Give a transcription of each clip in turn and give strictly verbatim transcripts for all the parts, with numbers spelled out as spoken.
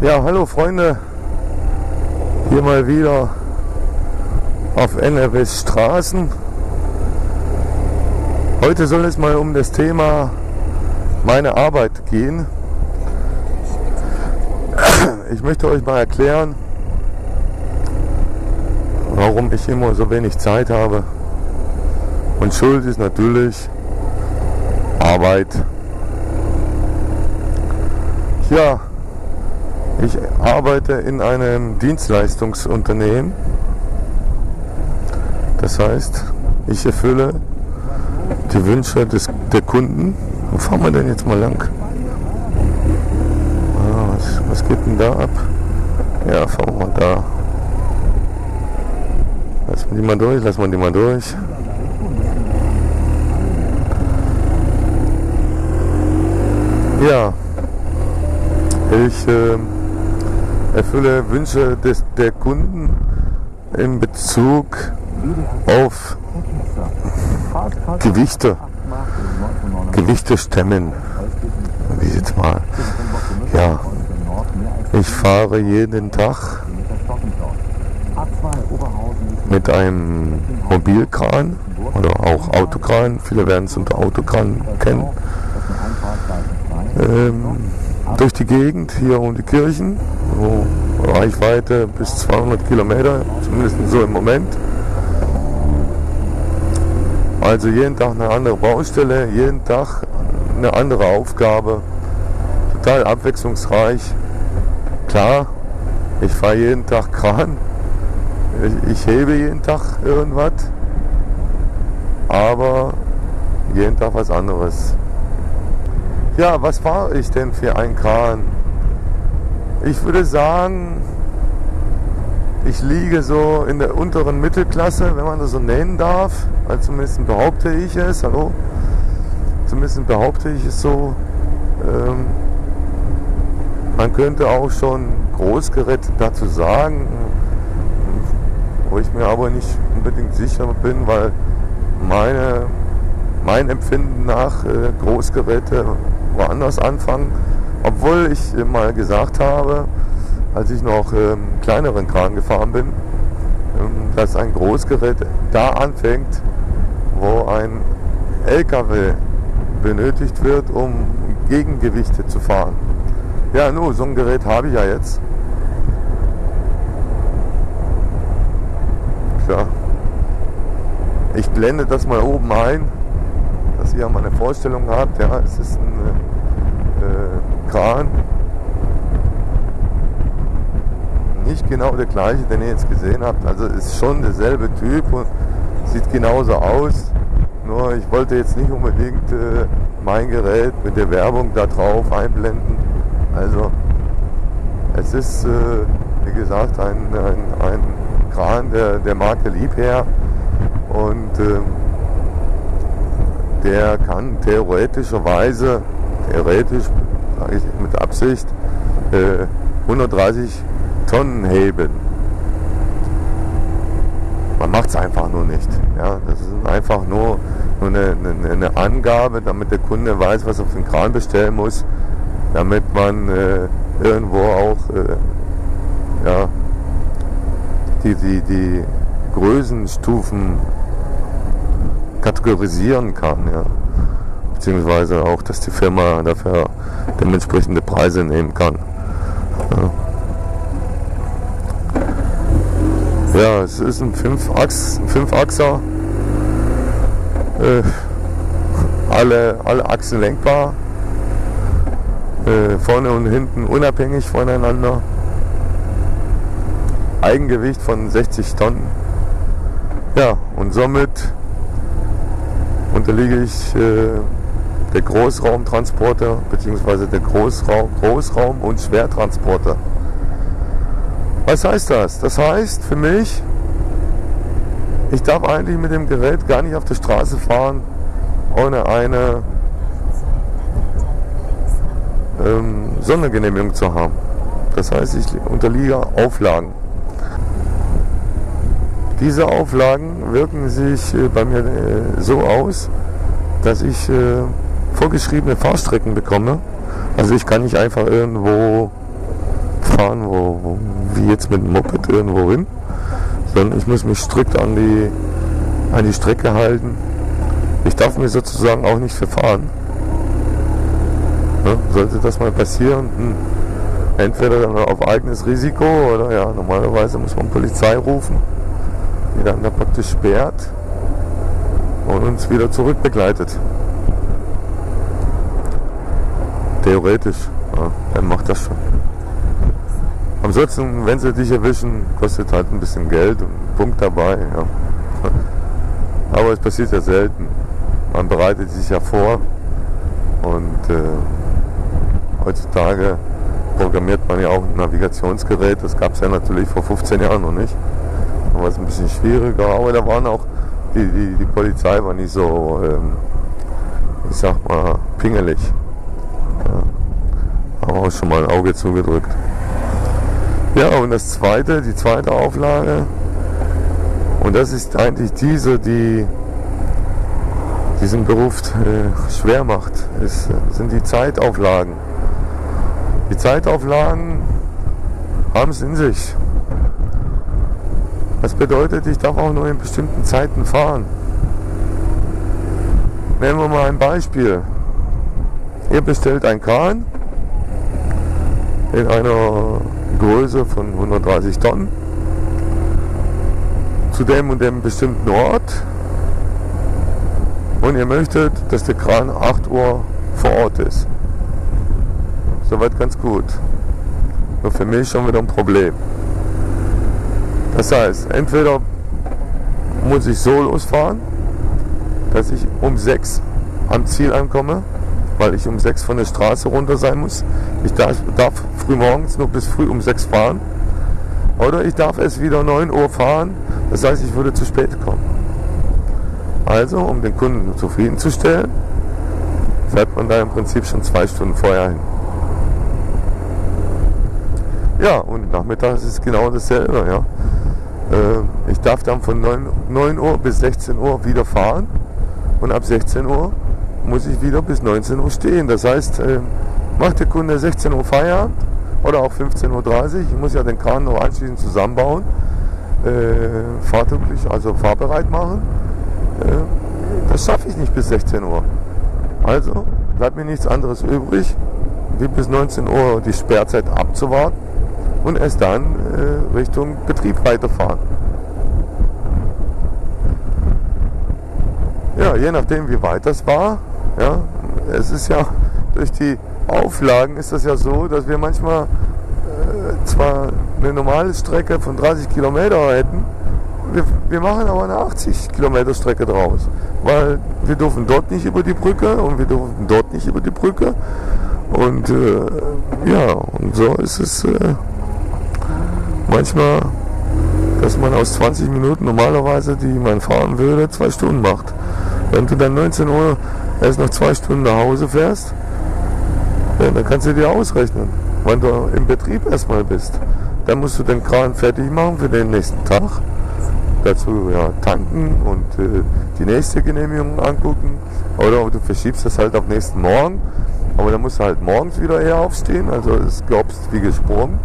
Ja, hallo Freunde, hier mal wieder auf N R Ws Straßen. Heute soll es mal um das Thema meine Arbeit gehen. Ich möchte euch mal erklären, warum ich immer so wenig Zeit habe. Und Schuld ist natürlich Arbeit. Ja, ich arbeite in einem Dienstleistungsunternehmen. Das heißt, ich erfülle die Wünsche des, der Kunden. Wo fahren wir denn jetzt mal lang? Ah, was, was geht denn da ab? Ja, fahren wir mal da. Lassen wir die mal durch, lassen wir die mal durch. Ja, ich äh, erfülle Wünsche des, der Kunden in Bezug auf Gewichte, Gewichte stemmen, wie jetzt mal. Ja, ich fahre jeden Tag mit einem Mobilkran oder auch Autokran, viele werden es unter Autokran kennen, ähm, durch die Gegend hier um die Kirchen, so Reichweite bis zweihundert Kilometer, zumindest so im Moment. Also jeden Tag eine andere Baustelle, jeden Tag eine andere Aufgabe, total abwechslungsreich. Klar, ich fahre jeden Tag Kran, ich, ich hebe jeden Tag irgendwas, aber jeden Tag was anderes. Ja, was fahre ich denn für einen Kran? Ich würde sagen, ich liege so in der unteren Mittelklasse, wenn man das so nennen darf. Also zumindest behaupte ich es, hallo? Zumindest behaupte ich es so. Ähm, man könnte auch schon Großgerät dazu sagen, wo ich mir aber nicht unbedingt sicher bin, weil meine, mein Empfinden nach äh, Großgeräte woanders anfangen, obwohl ich äh, mal gesagt habe, als ich noch ähm, kleineren Kran gefahren bin, ähm, dass ein Großgerät da anfängt, wo ein L K W benötigt wird, um Gegengewichte zu fahren. Ja, nur so ein Gerät habe ich ja jetzt. Tja, ich blende das mal oben ein, dass ihr mal eine Vorstellung habt. Ja, es ist ein äh, Kran. Nicht genau der gleiche, den ihr jetzt gesehen habt. Also ist schon derselbe Typ und sieht genauso aus. Nur ich wollte jetzt nicht unbedingt äh, mein Gerät mit der Werbung da drauf einblenden. Also es ist, äh, wie gesagt, ein, ein, ein Kran der, der Marke Liebherr und äh, der kann theoretischerweise, theoretisch, sage ich mit Absicht, äh, hundertdreißig Tonnen heben. Man macht es einfach nur nicht. Ja, das ist einfach nur, nur eine, eine, eine Angabe, damit der Kunde weiß, was er für einen Kran bestellen muss, damit man äh, irgendwo auch äh, ja, die, die, die Größenstufen kategorisieren kann. Ja. Beziehungsweise auch, dass die Firma dafür dementsprechende Preise nehmen kann. Ja. Ja, es ist ein Fünfachs, Fünfachser, äh, alle, alle Achsen lenkbar, äh, vorne und hinten unabhängig voneinander, Eigengewicht von sechzig Tonnen. Ja, und somit unterliege ich äh, der Großraumtransporter bzw. der Großraum, Großraum- und Schwertransporter. Was heißt das? Das heißt für mich, ich darf eigentlich mit dem Gerät gar nicht auf der Straße fahren, ohne eine ähm, Sondergenehmigung zu haben. Das heißt, ich unterliege Auflagen. Diese Auflagen wirken sich äh, bei mir äh, so aus, dass ich äh, vorgeschriebene Fahrstrecken bekomme. Also ich kann nicht einfach irgendwo fahren, wo, wo, wie jetzt mit dem Moped irgendwo hin, sondern ich muss mich strikt an die, an die Strecke halten. Ich darf mir sozusagen auch nicht verfahren. Ja, sollte das mal passieren, hm, entweder dann auf eigenes Risiko oder ja, normalerweise muss man Polizei rufen, die dann da praktisch sperrt und uns wieder zurückbegleitet. Theoretisch, ja, dann macht das schon. Ansonsten, wenn sie dich erwischen, kostet halt ein bisschen Geld und ein Punkt dabei. Ja. Aber es passiert ja selten. Man bereitet sich ja vor und äh, heutzutage programmiert man ja auch ein Navigationsgerät. Das gab es ja natürlich vor fünfzehn Jahren noch nicht. Da war es ein bisschen schwieriger, aber da waren auch, die, die, die Polizei war nicht so, ähm, ich sag mal, pingelig. Ja. Haben auch schon mal ein Auge zugedrückt. Ja, und das zweite, die zweite Auflage, und das ist eigentlich diese, die diesen Beruf äh, schwer macht, ist, sind die Zeitauflagen. Die Zeitauflagen haben es in sich. Das bedeutet, ich darf auch nur in bestimmten Zeiten fahren. Nehmen wir mal ein Beispiel. Ihr bestellt ein Kran in einer Größe von hundertdreißig Tonnen zu dem und dem bestimmten Ort und ihr möchtet, dass der Kran acht Uhr vor Ort ist. Soweit ganz gut. Nur für mich schon wieder ein Problem. Das heißt, entweder muss ich so losfahren, dass ich um sechs am Ziel ankomme, weil ich um sechs von der Straße runter sein muss. Ich darf, darf früh morgens nur bis früh um sechs fahren. Oder ich darf erst wieder neun Uhr fahren, das heißt, ich würde zu spät kommen. Also, um den Kunden zufriedenzustellen, fährt man da im Prinzip schon zwei Stunden vorher hin. Ja, und nachmittags ist es genau dasselbe. Ja. Äh, ich darf dann von neun Uhr bis sechzehn Uhr wieder fahren und ab sechzehn Uhr muss ich wieder bis neunzehn Uhr stehen. Das heißt, äh, macht der Kunde sechzehn Uhr Feierabend oder auch fünfzehn Uhr dreißig, ich muss ja den Kran noch anschließend zusammenbauen, äh, fahrtauglich, also fahrbereit machen, äh, das schaffe ich nicht bis sechzehn Uhr. Also bleibt mir nichts anderes übrig, wie bis neunzehn Uhr die Sperrzeit abzuwarten und erst dann äh, Richtung Betrieb weiterfahren. Ja, je nachdem wie weit das war, ja, es ist ja durch die Auflagen ist das ja so, dass wir manchmal äh, zwar eine normale Strecke von dreißig Kilometer hätten, wir, wir machen aber eine achtzig Kilometer Strecke draus, weil wir dürfen dort nicht über die Brücke und wir dürfen dort nicht über die Brücke und äh, ja, und so ist es äh, manchmal, dass man aus zwanzig Minuten normalerweise, die man fahren würde, zwei Stunden macht. Wenn du dann neunzehn Uhr erst noch zwei Stunden nach Hause fährst, ja, dann kannst du dir ausrechnen, wann du im Betrieb erstmal bist. Dann musst du den Kran fertig machen für den nächsten Tag. Dazu ja, tanken und äh, die nächste Genehmigung angucken. Oder du verschiebst das halt auf nächsten Morgen. Aber dann musst du halt morgens wieder eher aufstehen. Also es glaubst wie gesprungen.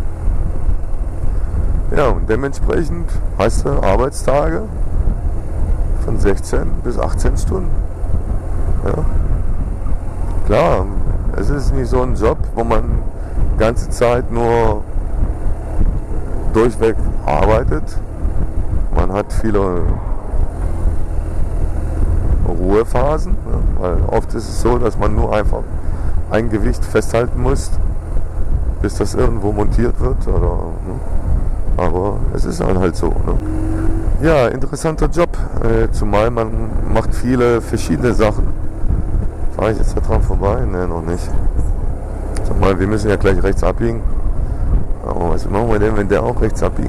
Ja, und dementsprechend hast du Arbeitstage von sechzehn bis achtzehn Stunden. Ja. Klar, es ist nicht so ein Job, wo man die ganze Zeit nur durchweg arbeitet. Man hat viele Ruhephasen, ne? Weil oft ist es so, dass man nur einfach ein Gewicht festhalten muss, bis das irgendwo montiert wird. Oder, ne? Aber es ist dann halt so. Ne? Ja, interessanter Job, äh, zumal man macht viele verschiedene Sachen. Fahre ich jetzt da dran vorbei? Ne, noch nicht. Sag mal, wir müssen ja gleich rechts abbiegen. Aber was machen wir denn, wenn der auch rechts abbiegen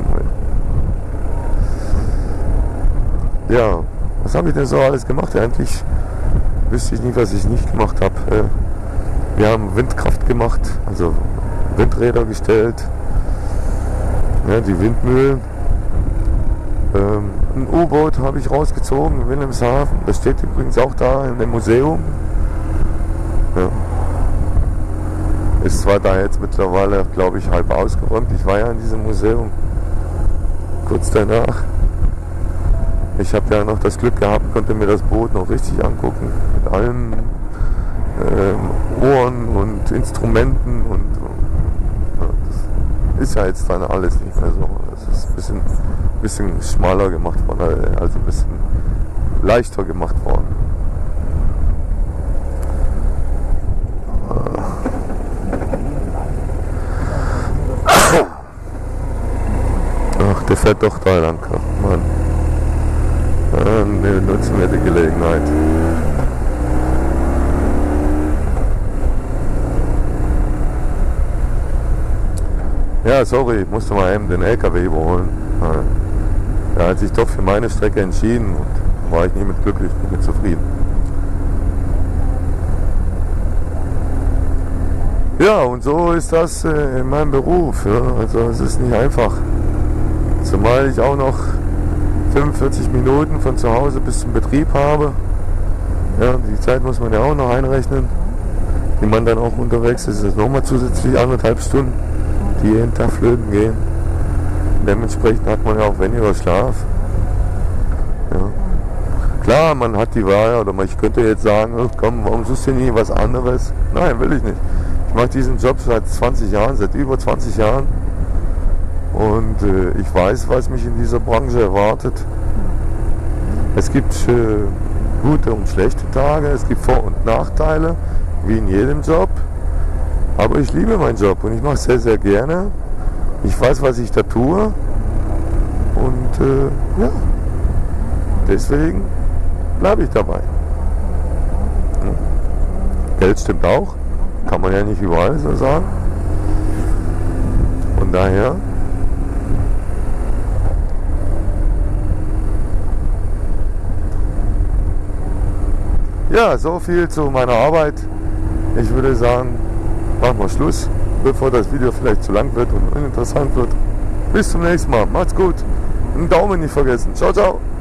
will? Ja, was habe ich denn so alles gemacht? Eigentlich wüsste ich nicht, was ich nicht gemacht habe. Äh, wir haben Windkraft gemacht, also Windräder gestellt, ja, die Windmühlen. Ähm, ein U-Boot habe ich rausgezogen in Wilhelmshaven. Das steht übrigens auch da in dem Museum. Ja, Ist zwar da jetzt mittlerweile, glaube ich, halb ausgeräumt. Ich war ja in diesem Museum kurz danach. Ich habe ja noch das Glück gehabt, konnte mir das Boot noch richtig angucken. Mit allen ähm, Ohren und Instrumenten. Und, und ja, das ist ja jetzt dann alles nicht mehr so. Das ist ein bisschen, bisschen schmaler gemacht worden, also ein bisschen leichter gemacht worden. Ach, der fährt doch da lang, Mann. Ja, ne, nutzen wir die Gelegenheit. Ja, sorry, ich musste mal eben den L K W überholen. Er hat sich doch für meine Strecke entschieden und war ich nicht mit glücklich, nicht mit zufrieden. Ja, und so ist das äh, in meinem Beruf. Ja. Also es ist nicht einfach. Zumal ich auch noch fünfundvierzig Minuten von zu Hause bis zum Betrieb habe. Ja, die Zeit muss man ja auch noch einrechnen, die man dann auch unterwegs ist. Das ist nochmal zusätzlich anderthalb Stunden, die jeden Tag flöten gehen. Dementsprechend hat man ja auch weniger Schlaf. Ja. Klar, man hat die Wahl, oder ich könnte jetzt sagen, oh, komm, warum suchst du nie was anderes? Nein, will ich nicht. Ich mache diesen Job seit zwanzig Jahren, seit über zwanzig Jahren. Und äh, ich weiß, was mich in dieser Branche erwartet. Es gibt äh, gute und schlechte Tage, es gibt Vor- und Nachteile, wie in jedem Job. Aber ich liebe meinen Job und ich mache es sehr, sehr gerne. Ich weiß, was ich da tue. Und äh, ja, deswegen bleibe ich dabei. Ja. Geld stimmt auch, kann man ja nicht überall so sagen. Von daher ja, so viel zu meiner Arbeit. Ich würde sagen, machen wir Schluss, bevor das Video vielleicht zu lang wird und uninteressant wird. Bis zum nächsten Mal. Macht's gut. Einen Daumen nicht vergessen. Ciao, ciao.